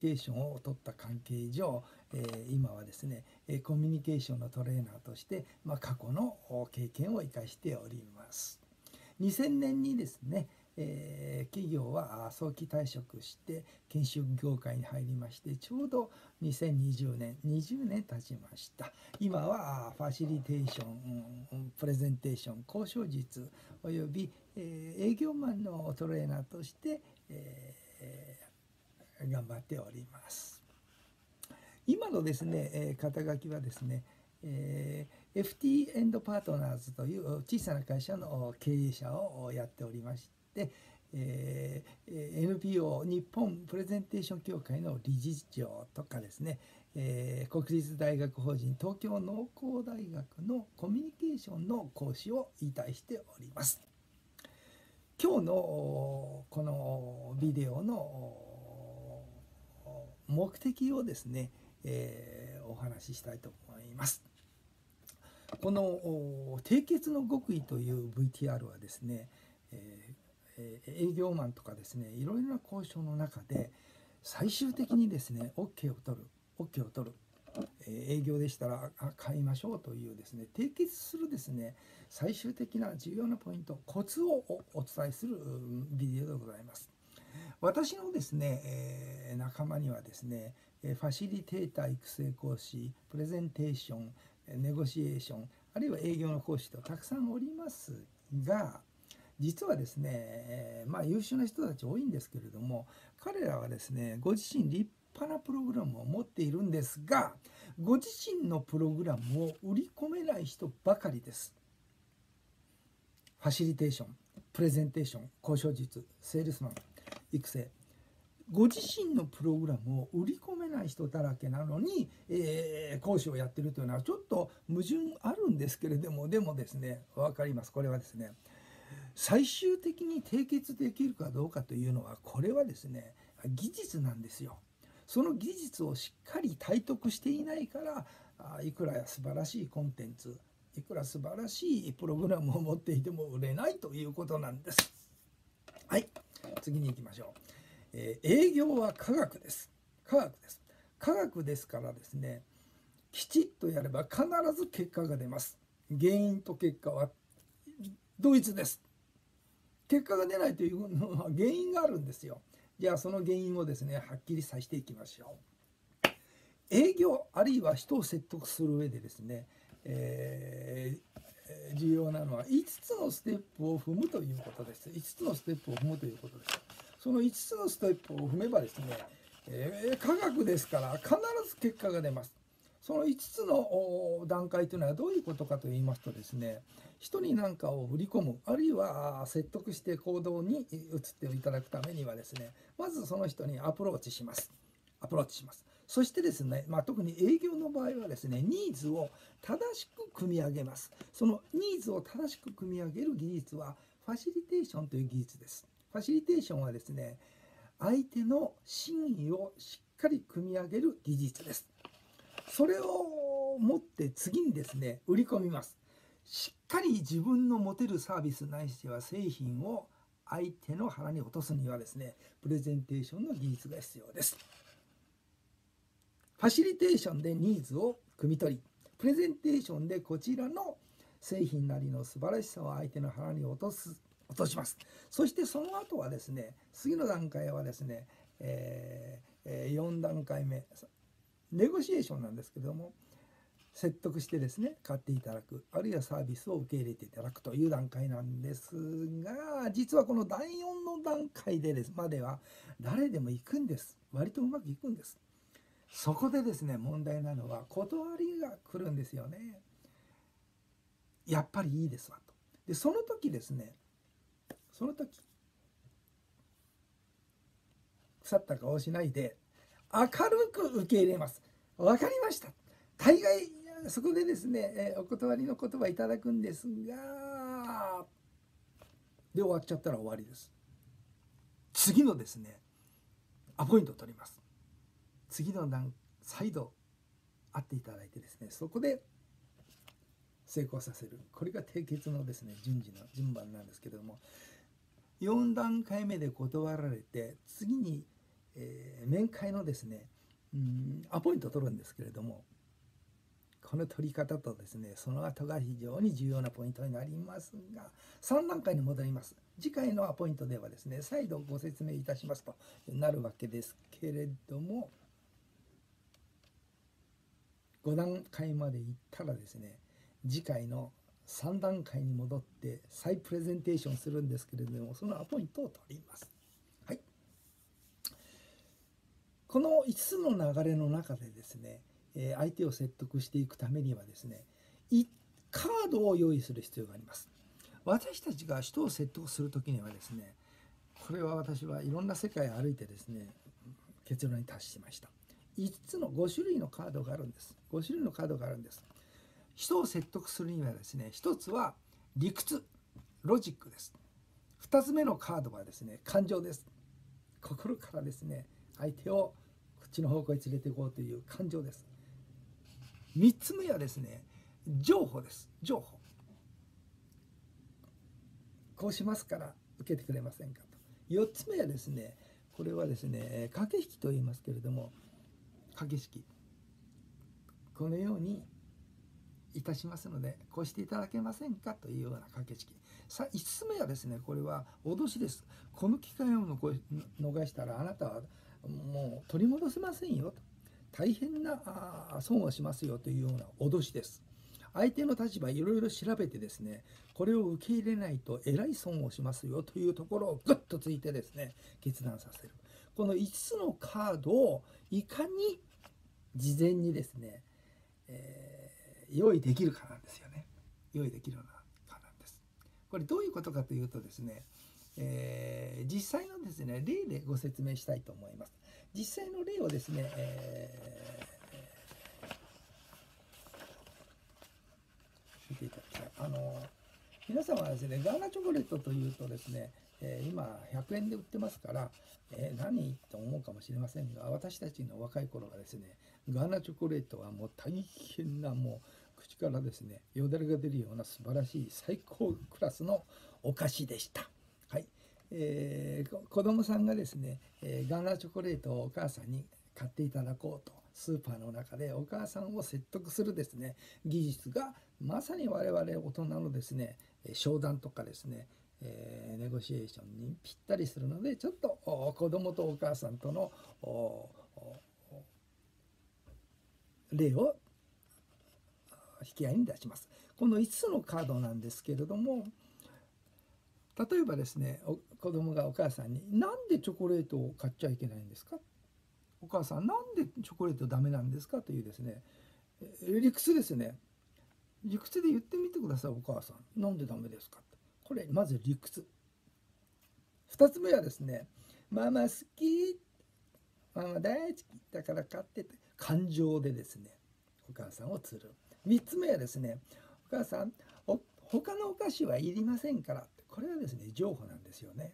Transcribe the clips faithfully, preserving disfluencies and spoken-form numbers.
ケーションを取った関係上、えー、今はですねコミュニケーションのトレーナーとして、まあ、過去の経験を生かしております。にせんねんにですね、えー、企業は早期退職して研修業界に入りまして、ちょうどにせんにじゅうねんにじゅうねん経ちました。今はファシリテーション、プレゼンテーション、交渉術および、えー、営業マンのトレーナーとして、えー、頑張っております。今のですね、えー、肩書きはですね、えー、エフティー パートナーズという小さな会社の経営者をやっておりまして、えー、エヌピーオー 日本プレゼンテーション協会の理事長とかですね、えー、国立大学法人東京農工大学のコミュニケーションの講師を依頼しております。今日のこのビデオの目的をですね、えー、お話ししたいと思います。この締結の極意という ブイティーアール はですね、えー、営業マンとかですね、いろいろな交渉の中で最終的にですね OK を取る OK を取る、えー、営業でしたら買いましょうというですね締結するですね最終的な重要なポイント、コツをお伝えするビデオでございます。私のですね、えー、仲間にはですねファシリテーター育成講師、プレゼンテーション、ネゴシエーション、あるいは営業の講師とたくさんおりますが、実はですね、まあ優秀な人たち多いんですけれども、彼らはですねご自身立派なプログラムを持っているんですが、ご自身のプログラムを売り込めない人ばかりです。ファシリテーション、プレゼンテーション、交渉術、セールスマン育成、ご自身のプログラムを売り込めない人だらけなのに、えー、講師をやってるというのはちょっと矛盾あるんですけれども、でもですね分かります。これはですね最終的に締結できるかどうかというのは、これはですね技術なんですよ。その技術をしっかり体得していないから、いくら素晴らしいコンテンツ、いくら素晴らしいプログラムを持っていても売れないということなんです。はい、次に行きましょう。えー、営業は科学です。科学です。科学ですからですね、きちっとやれば必ず結果が出ます。原因と結果は同一です。結果が出ないというのは原因があるんですよ。じゃあその原因をですねはっきりさせていきましょう。営業あるいは人を説得する上でですね、えー、重要なのはいつつのステップを踏むということです。いつつのステップを踏むということです。そのいつつのステップを踏めばですね、えー、科学ですから必ず結果が出ます。そのいつつの段階というのはどういうことかと言いますとですね、人に何かを売り込む、あるいは説得して行動に移っていただくためにはですね、まずその人にアプローチします。アプローチします。そしてですね、まあ、特に営業の場合はですね、ニーズを正しく組み上げます。そのニーズを正しく組み上げる技術はファシリテーションという技術です。ファシリテーションはですね、相手の真意をしっかり組み上げる技術です。それを持って次にですね、売り込みます。しっかり自分の持てるサービスないしは製品を相手の腹に落とすにはですね、プレゼンテーションの技術が必要です。ファシリテーションでニーズを汲み取り、プレゼンテーションでこちらの製品なりの素晴らしさを相手の腹に落とす落とします。そしてその後はですね、次の段階はですね、えー、よん段階目、ネゴシエーションなんですけども、説得してですね買っていただく、あるいはサービスを受け入れていただくという段階なんですが、実はこのだいよんの段階でですまでは誰でも行くんです。割とうまくいくんです。そこでですね問題なのは断りが来るんですよね。やっぱりいいですわと。でその時ですねその時腐った顔しないで明るく受け入れます。わかりました。大概そこでですねお断りの言葉いただくんですが、で終わっちゃったら終わりです。次のですねアポイントを取ります。次の段再度会っていただいてですね、そこで成功させる、これが締結のですね順次の順番なんですけれども、よん段階目で断られて次にえー、面会のですね、うん、アポイントを取るんですけれども、この取り方とですね、その後が非常に重要なポイントになりますが、さん段階に戻ります。次回のアポイントではですね、再度ご説明いたしますとなるわけですけれども、ご段階までいったらですね、次回のさん段階に戻って再プレゼンテーションするんですけれども、そのアポイントを取ります。はい。このいつつの流れの中でですね、相手を説得していくためにはですね、カードを用意する必要があります。私たちが人を説得する時にはですね、これは私はいろんな世界を歩いてですね、結論に達しました。いつつのご種類のカードがあるんです。ご種類のカードがあるんです。人を説得するにはですね、一つは理屈、ロジックです。二つ目のカードはですね、感情です。心からですね、相手をこっちの方向に連れていこうという感情です。三つ目はですね、情報です。情報。こうしますから受けてくれませんかと。よっつめはですね、これはですね、駆け引きと言いますけれども、駆け引き。このようにいたしますので、こうしていただけませんかというような駆け引き。さあ、いつつめはですね、これは脅しです。この機会を逃したらあなたはもう取り戻せませんよと。大変な損をしますよというような脅しです。相手の立場いろいろ調べてですね、これを受け入れないとえらい損をしますよというところをグッとついてですね、決断させる。このいつつのカードをいかに事前にですね、えー、用意できるかなんですよね。用意できるかなんです。これどういうことかというとですね、えー、実際のですね、例でご説明したいと思います。実際の例をですね、えー、見ていただきたい。あの皆様はですね、ガーナチョコレートというとですね、えー、今ひゃくえんで売ってますから、えー、何と思うかもしれませんが、私たちの若い頃はですね、ガーナチョコレートはもう大変な、もう口からですね、よだれが出るような素晴らしい最高クラスのお菓子でした。はい。えー、子供さんがですね、えー、ガーナチョコレートをお母さんに買っていただこうと、スーパーの中でお母さんを説得するですね、技術がまさに我々大人のですね、商談とかですね、えー、ネゴシエーションにぴったりするので、ちょっと子供とお母さんとの例を引き合いに出します。このいつつのカードなんですけれども、例えばですね、子供がお母さんに「なんでチョコレートを買っちゃいけないんですか?」「お母さんなんでチョコレートダメなんですか?」というですね、理屈ですね。理屈で言ってみてください。お母さんなんでダメですか。これまず理屈。二つ目はですね、ママ好き、ママ大好きだから買ってて、感情でですね、お母さんを釣る。三つ目はですね、お母さんお他のお菓子はいりませんから。これはですね、譲歩なんですよね。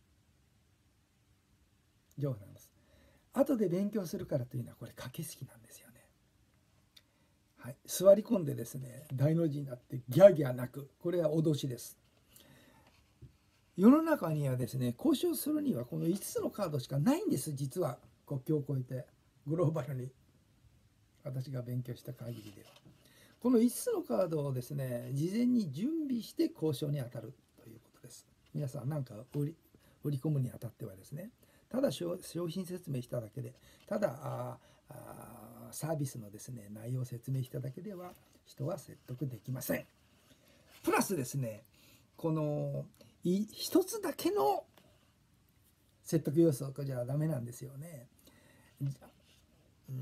譲歩なんです。後で勉強するからというのはこれ駆け引きなんですよね。はい、座り込んでですね、大の字になってギャーギャー泣く。これは脅しです。世の中にはですね、交渉するにはこのいつつのカードしかないんです。実は国境を越えてグローバルに私が勉強した限りでは、このいつつのカードをですね、事前に準備して交渉に当たるということです。皆さん何か売り売り込むにあたってはですね、ただ商品説明しただけで、ただああサービスのですね、内容を説明しただけでは人は説得できません。プラスですね、この一つだけの説得要素じゃダメなんですよね。うん、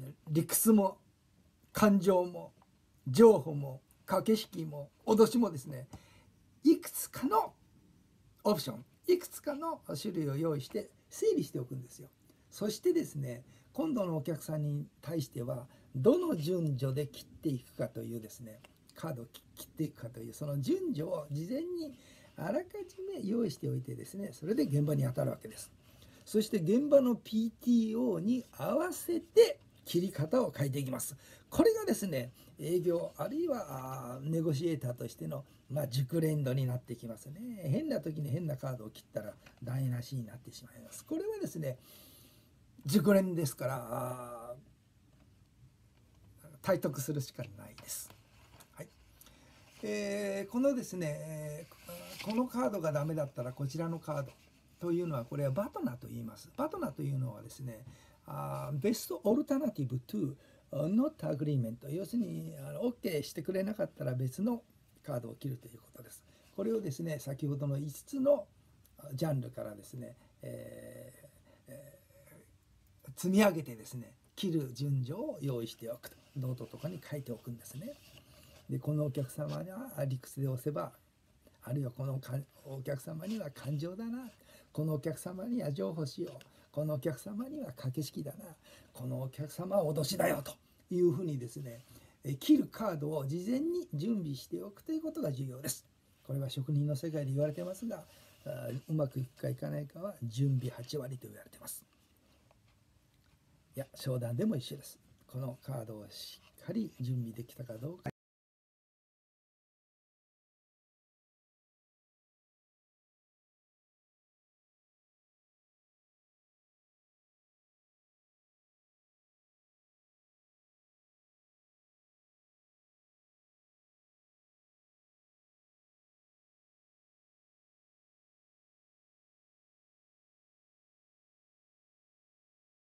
理屈も感情も情報も駆け引きも脅しもですね、いくつかのオプション、いくつかの種類を用意して整理しておくんですよ。そしてですね、今度のお客さんに対してはどの順序で切っていくかというですね、カードを切っていくかというその順序を事前にあらかじめ用意しておいてですね、それで現場に当たるわけです。そして現場の ピーティーオー に合わせて切り方を変えていきます。これがですね、営業あるいはネゴシエーターとしての、まあ、熟練度になってきますね。変な時に変なカードを切ったら台無しになってしまいます。これはですね、 熟練ですから体得するしかないです。はい。えー、このですね、えー、このカードがダメだったらこちらのカードというのは、これはバトナと言います。バトナというのはですね、あベストオルタナティブ to not agreement、 要するにあの OK してくれなかったら別のカードを切るということです。これをですね、先ほどのいつつのジャンルからですね、えーえー、積み上げてですね、切る順序を用意しておくと、ノートとかに書いておくんですね。でこのお客様には理屈で押せば、あるいはこのお客様には感情だな、このお客様には情報しよう、このお客様には掛け式だな、このお客様は脅しだよというふうにですね、切るカードを事前に準備しておくということが重要です。これは職人の世界で言われてますが、うまくいくかいかないかは準備はち割と言われてます。いや、商談でも一緒です。このカードをしっかり準備できたかどうか。